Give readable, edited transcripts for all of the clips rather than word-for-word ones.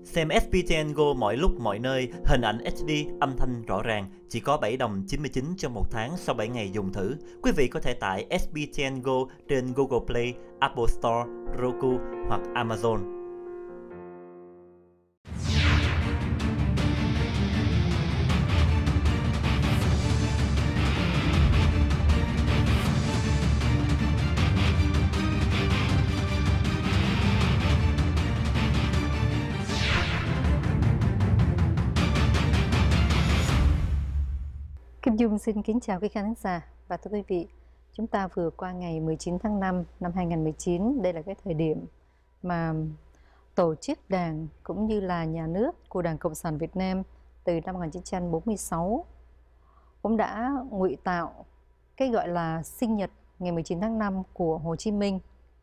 Xem SPTN Go mọi lúc mọi nơi, hình ảnh HD, âm thanh rõ ràng, chỉ có 7 đồng 99 cho một tháng sau 7 ngày dùng thử. Quý vị có thể tải SPTN Go trên Google Play, Apple Store, Roku hoặc Amazon. Kim Dung xin kính chào quý khán giả và thưa quý vị, chúng ta vừa qua ngày 19 tháng 5 năm 2019, đây là cái thời điểm mà tổ chức Đảng cũng như là nhà nước của Đảng Cộng sản Việt Nam từ năm 1946 cũng đã ngụy tạo cái gọi là sinh nhật ngày 19 tháng 5 của Hồ Chí Minh.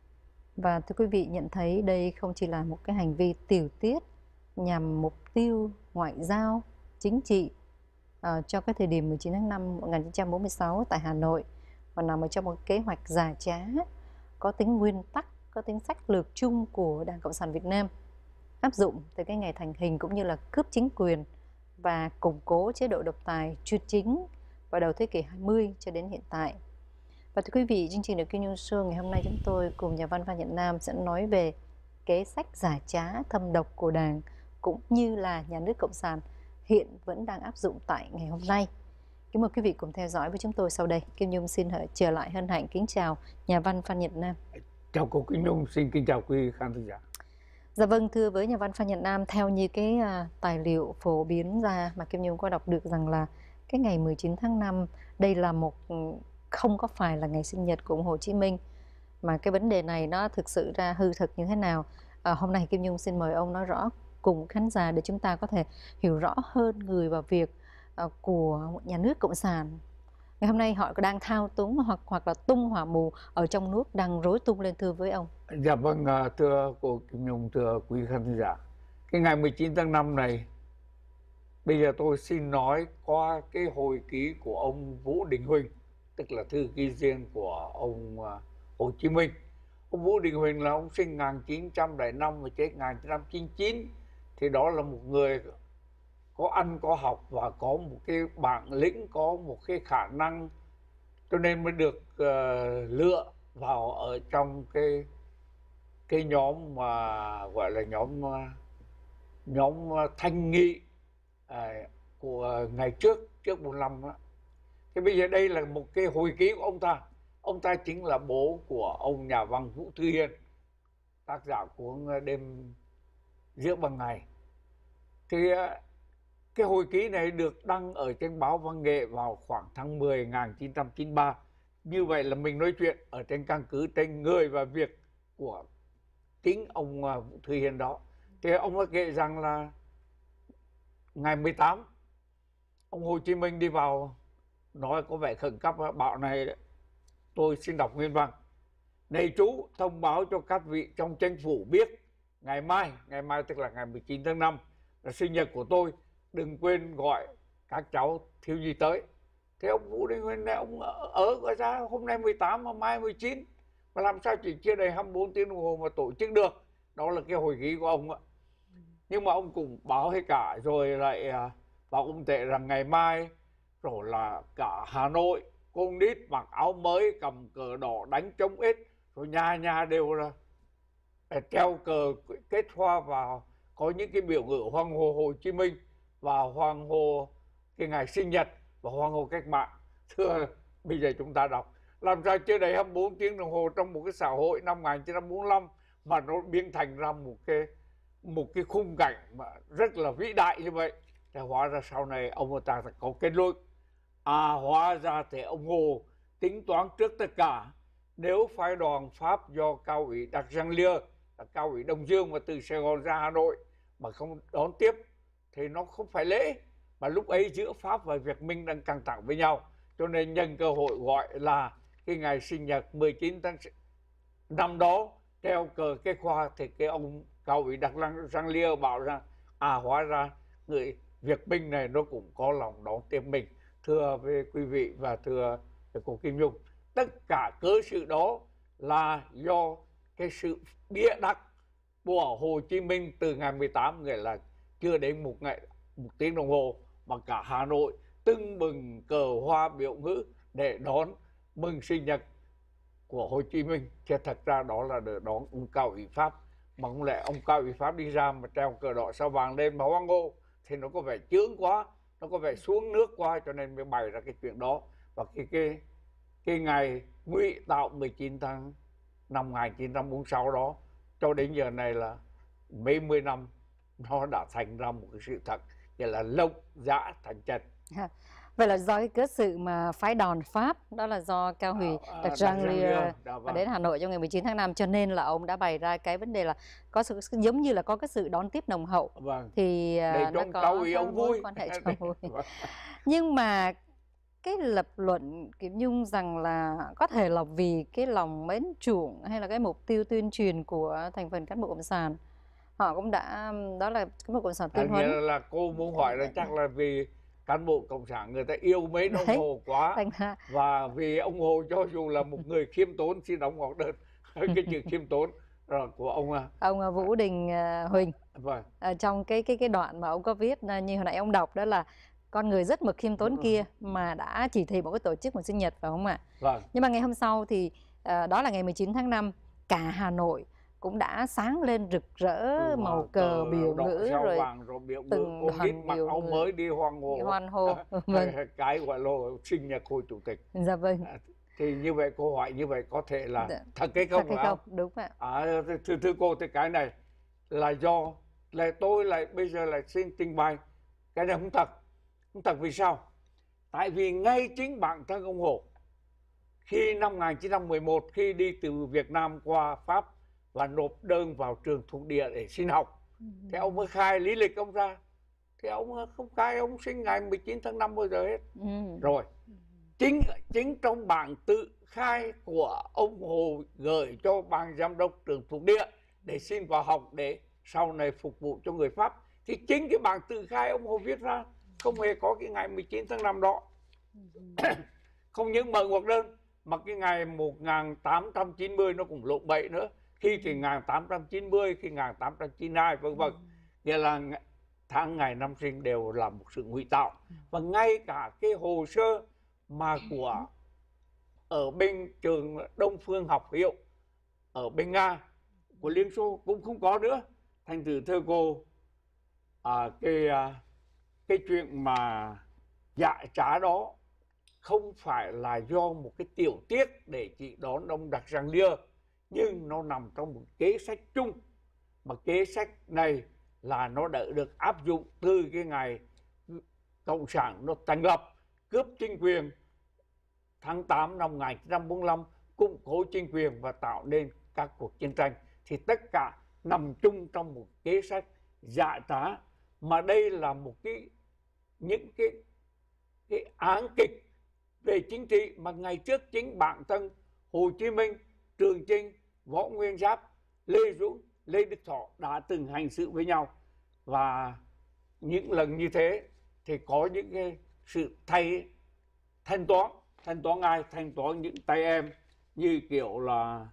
Và thưa quý vị nhận thấy đây không chỉ là một cái hành vi tiểu tiết nhằm mục tiêu ngoại giao, chính trị cho cái thời điểm 19 tháng 5 1946 tại Hà Nội, và nằm ở trong một kế hoạch giả trá có tính nguyên tắc, có tính sách lược chung của Đảng Cộng sản Việt Nam, áp dụng từ cái ngày thành hình cũng như là cướp chính quyền và củng cố chế độ độc tài chuyên chính vào đầu thế kỷ 20 cho đến hiện tại. Và thưa quý vị, chương trình được Kim Nhung Show ngày hôm nay chúng tôi cùng nhà văn Phan Nhật Nam sẽ nói về kế sách giả trá thâm độc của Đảng cũng như là nhà nước Cộng sản hiện vẫn đang áp dụng tại ngày hôm nay. Kính mời quý vị cùng theo dõi với chúng tôi sau đây. Kim Nhung xin trở lại hân hạnh kính chào nhà văn Phan Nhật Nam. Chào cô Kim Nhung, xin kính chào quý khán giả. Dạ vâng, thưa với nhà văn Phan Nhật Nam, theo như cái tài liệu phổ biến ra mà Kim Nhung có đọc được rằng là cái ngày 19 tháng 5 đây là không có phải là ngày sinh nhật của ông Hồ Chí Minh, mà cái vấn đề này nó thực sự ra hư thực như thế nào. Hôm nay Kim Nhung xin mời ông nói rõ cùng khán giả để chúng ta có thể hiểu rõ hơn người và việc của nhà nước Cộng sản. Ngày hôm nay họ đang thao túng hoặc là tung hỏa mù ở trong nước, đang rối tung lên, thưa với ông. Dạ vâng, thưa cô Kim Nhung, thưa quý khán giả. Cái ngày 19 tháng 5 này, bây giờ tôi xin nói qua cái hồi ký của ông Vũ Đình Huỳnh, tức là thư ký riêng của ông Hồ Chí Minh. Ông Vũ Đình Huỳnh là ông sinh 1905 và chết 1999. Thì đó là một người có ăn có học và có một cái bản lĩnh, có một cái khả năng, cho nên mới được lựa vào ở trong cái nhóm mà gọi là nhóm thanh nghị của ngày trước 45 đó. Thì bây giờ đây là một cái hồi ký của ông ta. Ông ta chính là bố của ông nhà văn Vũ Thư Hiền, tác giả của Đêm Giữa Ban Ngày. Thì cái hồi ký này được đăng ở trên báo Văn Nghệ vào khoảng tháng 10 1993. Như vậy là mình nói chuyện ở trên căn cứ trên người và việc của chính ông Vũ Thư Hiền đó. Thì ông đã kể rằng là ngày 18 ông Hồ Chí Minh đi vào nói có vẻ khẩn cấp, bảo này tôi xin đọc nguyên văn. Này chú, thông báo cho các vị trong chính phủ biết ngày mai tức là ngày 19 tháng 5 là sinh nhật của tôi, đừng quên gọi các cháu thiếu nhi tới. Thế ông Vũ Đình Huỳnh này, ông gọi ra hôm nay 18 mà mai 19, mà làm sao chỉ chưa đầy 24 tiếng đồng hồ mà tổ chức được. Đó là cái hồi ký của ông ạ. Nhưng mà ông cũng báo hết cả, rồi lại bảo ông tệ rằng ngày mai rồi là cả Hà Nội con nít mặc áo mới, cầm cờ đỏ, đánh trống ếch, rồi nhà nhà đều là treo cờ kết hoa vào, có những cái biểu ngữ hoan hô Hồ Chí Minh và hoan hô cái ngày sinh nhật và hoan hô cách mạng. Thưa, bây giờ chúng ta đọc, làm sao chưa đầy 24 tiếng đồng hồ trong một cái xã hội năm 1945 mà nó biến thành ra một cái khung cảnh mà rất là vĩ đại như vậy. Thì hóa ra sau này ông ta sẽ có kết luận. Hóa ra thì ông Hồ tính toán trước tất cả. Nếu phái đoàn Pháp do cao ủy Dargelier, cao ủy Đông Dương và từ Sài Gòn ra Hà Nội mà không đón tiếp thì nó không phải lễ. Mà lúc ấy giữa Pháp và Việt Minh đang căng thẳng với nhau, cho nên nhân cơ hội gọi là cái ngày sinh nhật 19 tháng năm đó treo cờ cái khoa. Thì cái ông cao ủy Dargelier bảo rằng hóa ra người Việt Minh này nó cũng có lòng đón tiếp mình. Thưa với quý vị và thưa cô Kim Nhung, tất cả cớ sự đó là do cái sự bịa đặt của Hồ Chí Minh từ ngày 18, nghĩa là chưa đến một tiếng đồng hồ, mà cả Hà Nội tưng bừng cờ hoa biểu ngữ để đón mừng sinh nhật của Hồ Chí Minh. Chứ thật ra đó là để đón ông Cao Ủy Pháp, mà không lẽ ông Cao Ủy Pháp đi ra mà treo cờ đỏ sao vàng lên mà hoang hô thì nó có vẻ chướng quá, nó có vẻ xuống nước quá, cho nên mới bày ra cái chuyện đó. Và cái ngày ngụy tạo 19 tháng năm 1946 đó cho đến giờ này là mấy mươi năm, nó đã thành ra một cái sự thật, nghĩa là lộng dã thành chân. Vậy là do cái cớ sự mà phái đòn Pháp, đó là do Cao Huy đặt Rangelier và đến Hà Nội trong ngày 19 tháng 5, cho nên là ông đã bày ra cái vấn đề là có sự giống như là có cái sự đón tiếp nồng hậu. Vâng. Thì để nó cho có Cao Huy ông vui. quan hệ cho vui. Nhưng mà cái lập luận Kim Nhung rằng là có thể là vì cái lòng mến chuộng hay là cái mục tiêu tuyên truyền của thành phần cán bộ cộng sản, họ cũng đã, đó là cán bộ cộng sản tuyên huấn. Nghĩa là cô muốn hỏi là chắc là vì cán bộ cộng sản người ta yêu mến ông Hồ quá, và vì ông Hồ cho dù là một người khiêm tốn, xin đóng ngọc đơn cái chữ khiêm tốn của ông Vũ Đình Huỳnh. Vâng. Trong cái đoạn mà ông có viết như hồi nãy ông đọc, đó là con người rất mực khiêm tốn kia mà đã chỉ thị một cái tổ chức một sinh nhật, phải không ạ? Vâng. Nhưng mà ngày hôm sau thì đó là ngày 19 tháng 5, cả Hà Nội cũng đã sáng lên rực rỡ màu cờ biểu ngữ, rồi biểu từng đoàn biểu ngữ mới đi hoan hô. Vâng. Cái gọi là sinh nhật Hồ Chủ tịch. Dạ vâng. Thì như vậy cô hỏi như vậy có thể là thật hay không? Thật hay không? Đúng ạ. Thưa cô, thì cái này là do tôi lại bây giờ lại xin trình bày cái này không thật. Không thật vì sao? Tại vì ngay chính bản thân ông Hồ, khi năm 1911 khi đi từ Việt Nam qua Pháp và nộp đơn vào trường thuộc địa để xin học, thì ông mới khai lý lịch ông ra, thì ông không khai ông sinh ngày 19 tháng 5 bao giờ hết. Rồi chính trong bản tự khai của ông Hồ gửi cho ban giám đốc trường thuộc địa để xin vào học để sau này phục vụ cho người Pháp, thì chính cái bản tự khai ông Hồ viết ra, không hề có cái ngày 19 tháng 5 đó. Không những mở ngoặc đơn mà cái ngày 1890 nó cũng lộn bậy nữa. Khi thì 1890, khi 1892, vân vân. Nghĩa là tháng ngày năm sinh đều là một sự ngụy tạo. Và ngay cả cái hồ sơ mà ở bên trường Đông Phương học hiệu ở bên Nga của Liên Xô cũng không có nữa. Thành thử thưa cô, cái chuyện mà dạ trá đó không phải là do một cái tiểu tiết để chị đón ông đặt Rangelier, nhưng nó nằm trong một kế sách chung, mà kế sách này là nó đã được áp dụng từ cái ngày cộng sản nó thành lập, cướp chính quyền tháng 8 năm 1945, củng cố chính quyền và tạo nên các cuộc chiến tranh, thì tất cả nằm chung trong một kế sách dạ trá. Mà đây là một những cái án kịch về chính trị mà ngày trước chính bản thân Hồ Chí Minh, Trường Chinh, Võ Nguyên Giáp, Lê Dũng, Lê Đức Thọ đã từng hành xử với nhau. Và những lần như thế thì có những cái sự thanh toán ai? Thanh toán những tay em, như kiểu là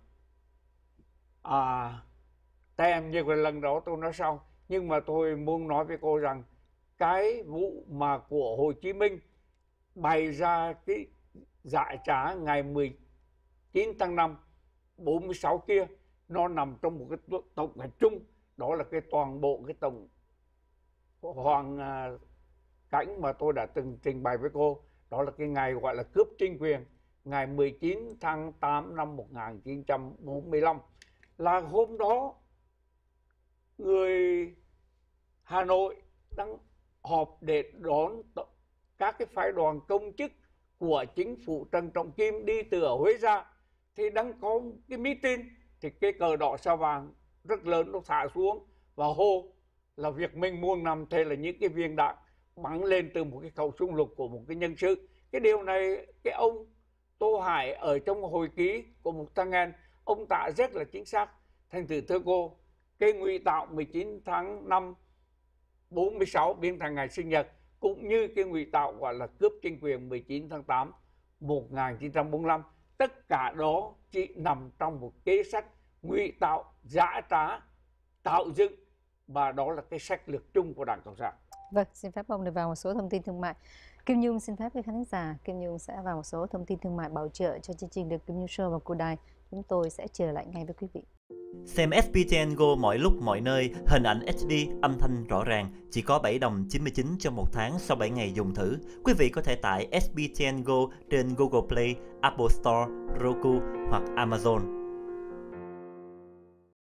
tay em như cái lần đó tôi nói sau. Nhưng mà tôi muốn nói với cô rằng cái vụ mà của Hồ Chí Minh bày ra cái dại trá ngày 19 tháng 5 46 kia, nó nằm trong một cái tổng hợp chung, đó là cái toàn bộ cái tổng hoàn cảnh mà tôi đã từng trình bày với cô, đó là cái ngày gọi là cướp chính quyền, ngày 19 tháng 8 năm 1945. Là hôm đó người Hà Nội đang họp để đón các cái phái đoàn công chức của chính phủ Trần Trọng Kim đi từ ở Huế ra, thì đang có cái meeting, thì cái cờ đỏ sao vàng rất lớn nó thả xuống và hô là việc mình muôn năm. Thế là những cái viên đạn bắn lên từ một cái khẩu súng lục của một cái nhân sự. Cái điều này cái ông Tô Hải ở trong hồi ký của một tăng en, ông tả rất là chính xác. Thành thử thưa cô, cái ngụy tạo 19 tháng 5 46 biến thành ngày sinh nhật, cũng như cái ngụy tạo gọi là cướp chính quyền 19 tháng 8 1945, tất cả đó chỉ nằm trong một kế sách ngụy tạo dã trá tạo dựng, và đó là cái sách lược chung của Đảng Cộng sản. Vâng, xin phép ông để vào một số thông tin thương mại. Kim Nhung xin phép với khán giả, Kim Nhung sẽ vào một số thông tin thương mại bảo trợ cho chương trình The Kim Nhung Show và của đài. Chúng tôi sẽ trở lại ngay với quý vị. Xem SBTN Go mọi lúc mọi nơi, hình ảnh HD, âm thanh rõ ràng, chỉ có 7 đồng 99 cho một tháng sau 7 ngày dùng thử. Quý vị có thể tải SBTN Go trên Google Play, Apple Store, Roku hoặc Amazon.